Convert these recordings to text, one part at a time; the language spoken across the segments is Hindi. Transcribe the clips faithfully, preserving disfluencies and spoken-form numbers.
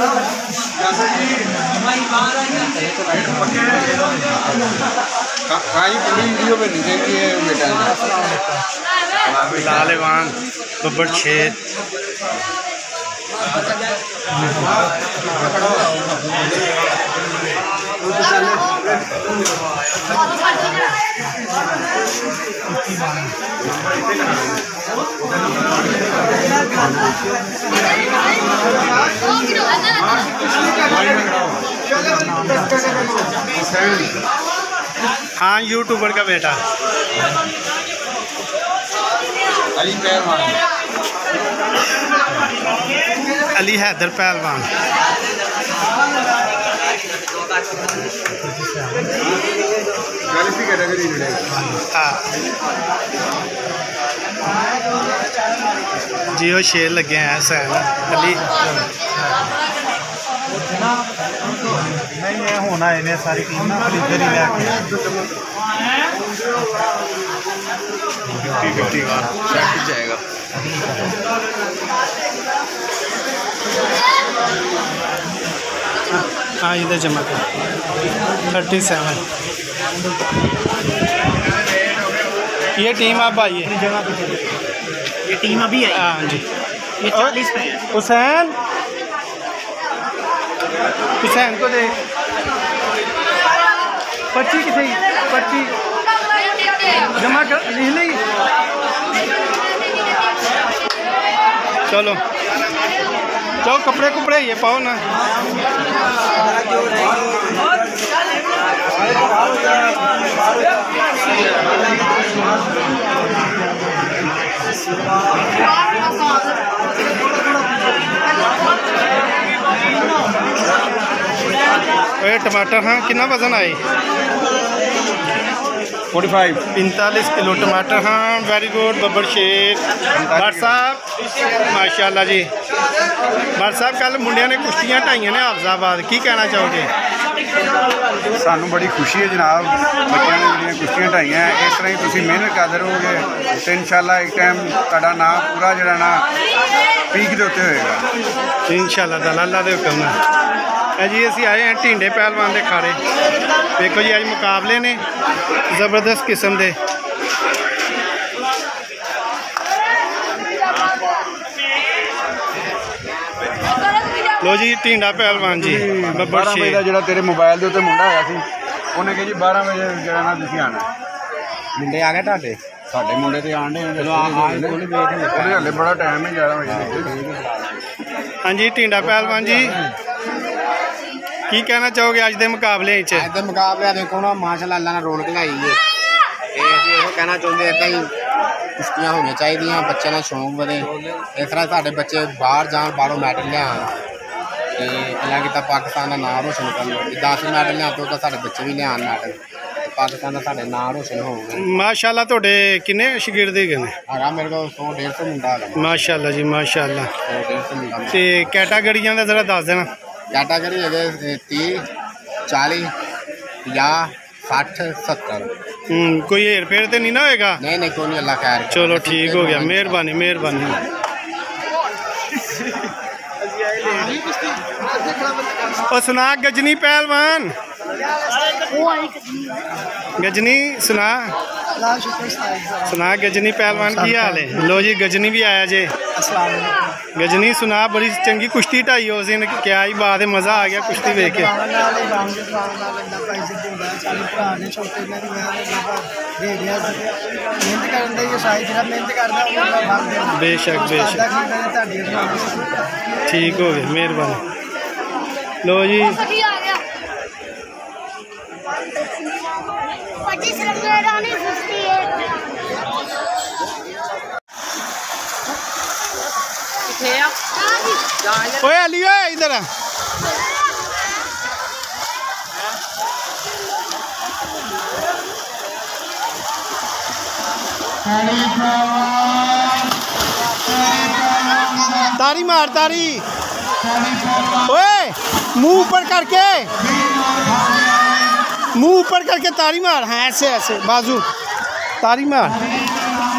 वीडियो पे नहीं देखी है बेटा। लालेवान बब्बर शेर हाँ यूट्यूबर का बेटा अली पहलवान, अली हैदर पहलवान। हाँ जी वो शेर लगे हैं सैन अली नहीं है होना इन्हें सारी टीम ना इधर ही लेके जाएगा। हाँ इधर जमा कर थर्टी सेवन ये टीम आप आइए, ये टीम अभी आई। हाँ जी ये चालीस पे है। हुसैन हुसैन को दे पर्ची कितनी पर्ची जमा कर लिख ली। चलो चलो कपड़े कुपड़े ये पाओ ना। ये टमाटर हाँ कितना वजन आए? फोर्टी फाइव पैंतालीस किलो टमाटर। हाँ वेरी गुड बब्बर शेर भट्ट साहब माशाल्लाह जी। भट्ट साहब कल मुंडिया ने कुश्तियाँ ढाइयां ने हाफजाबाद, की कहना चाहोगे? सानू बड़ी खुशी है जनाब, बच्चों ने जो कुश्तियाँ ढाइयां इस तरह ही तुम मेहनत करते रहोगे तो इंशाल्लाह एक टाइम तुहाडा नाम पूरा जरा ना पीक के उत्ते होएगा इंशाल्लाह ताला अल्लाह दे हुक्म नाल। जी असीं आए हैं ढींडे पहलवान के खाड़े। देखो जी अज मुकाबले ने जबरदस्त किस्म के। लो जी ढींडा पहलवान जी बब्बर शेर जो तेरे मोबाइल के उत्ते मुंडा आया सी उन्हें कहा जी बारह बजे जरा ना तुसीं आना। मुंडे आ गए तुहाडे? साडे मुंडे तो आन डे हले बड़ा टाइम है ग्यारह बजे। हाँ जी ढींडा पहलवान जी की कहना चाहोगे अज के मुकाबले? अज के मुकाबले देखो ना माशाल्लाह अल्लाह ने रौनक लाई है। असं यो कहना चाहते इदा ही कुश्तियाँ होनी चाहिए, बच्चे का शौक बने। इस तरह साढ़े बच्चे बाहर जान बाहरों मैडल लिया तो अल्लाह किता पाकिस्तान का नाम रोशन कर। दस मैडल लिया तो साढ़े बच्चे भी लिया मैडल, पाकिस्तान का साढ़े नाम रोशन हो गए। माशाल्लाह तोड़े किन्ने शगिर्द है? हाँ मेरे को सौ डेढ़ सौ मुंडा है। माशाल्लाह जी माशाल्लाह। सौ डेढ़ सौ मुंडा ते कैटागरियां दा जरा दस देना। कैटागरी है तीह चाली पंजाह सठ सत्तर। कोई हेर फेर तो नहीं ना होएगा? नहीं नहीं कोई नहीं अल्लाह खैर। चलो ठीक हो गया, मेहरबानी मेहरबानी। और सुना गजनी पहलवान, गजनी सुना सुना गजनी पहलवान की हाल है? लो जी गजनी भी आया जे। गजनी सुना बड़ी चंगी कुश्ती ढाई उस दिन, क्या ही बात है, मज़ा आ गया कुश्ती देख के। बेशक बेशक ठीक हो गया मेहरबानी। लो जी ओए अली ओए इधर तारी मार तारी। ओए मुंह ऊपर करके मुंह ऊपर करके तारी मार। हाँ ऐसे ऐसे बाजू तारी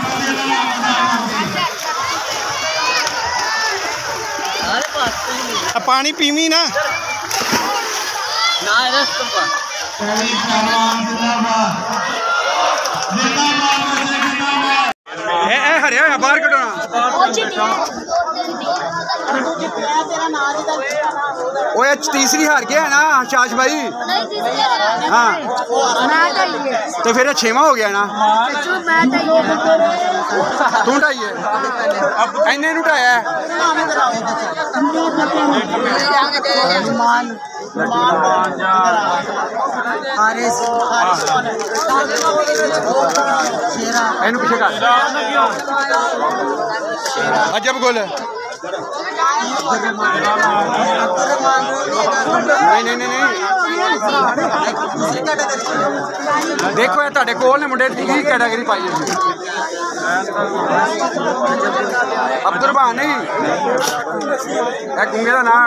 मार। पानी पीवी ना ए ए हरिया होया बाहर कढोना ओए तीसरी हार गया है ना शाश भाई हाँ तो फिर छेवां हो गया ना तू ढाइए इन्ने नू ढाया इनू पीछे कर अजब गोल नहीं नहीं नहीं देखो ये तुहाडे कोल ने मुंडे की कैटेगरी पाई है अब्दुररहमान नहीं ए गुंगे दा नाम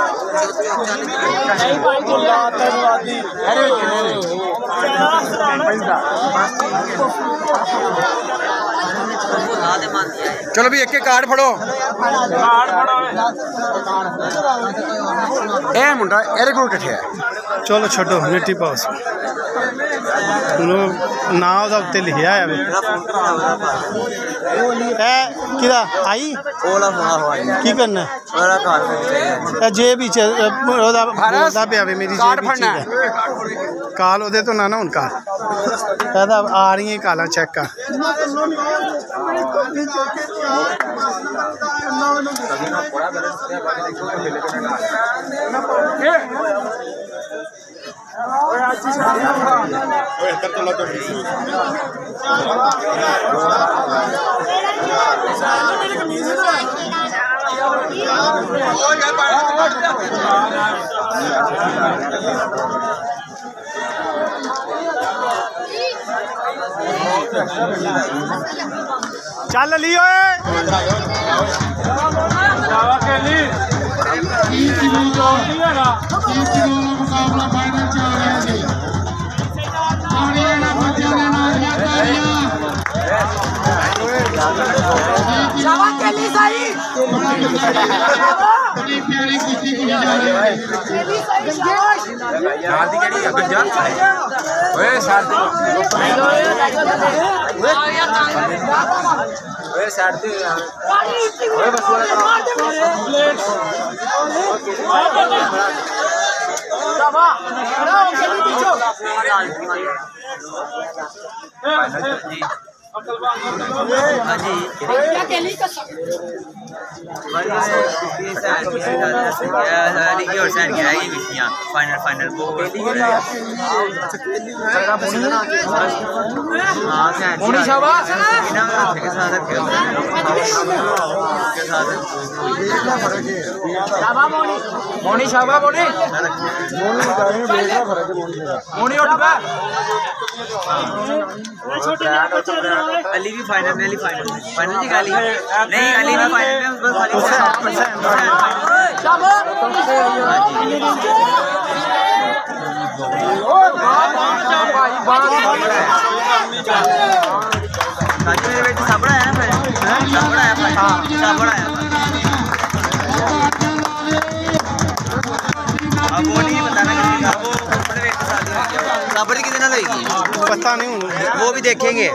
चलो भी एक एक कार्ड फड़ो ए मुंडा एरे कोल किथे है चलो छोड़ो मिट्टी पाओ ना ओदा उत्ते लिखिया है ए किदा आई ओला फोना होई की करना ओला कार्ड ए जेब ही ओदा बोलदा पे आवे मेरी कार्ड फड़ना काल ओदे तो ना ना उनका कहदा आ रही है काला चेक कर चल लियो मुकाबला फाइनल च आ रहा है बड़ी प्यारी कुश्ती की जा रही है फाइनल फाइनल मोनी शाबा मोनी मोनी अली भी फाइनल में अली फाइनल में फाइनल जी गाली नहीं अली भी फाइनल में बस खाली मेरे बेटे साबड़ा है ना फिर साबड़ा है भाई साबड़ा है अब वो नहीं बताना किसी का वो बड़े वेट के साथ साबड़ी कितने लगेगी पता नहीं वो भी देखेंगे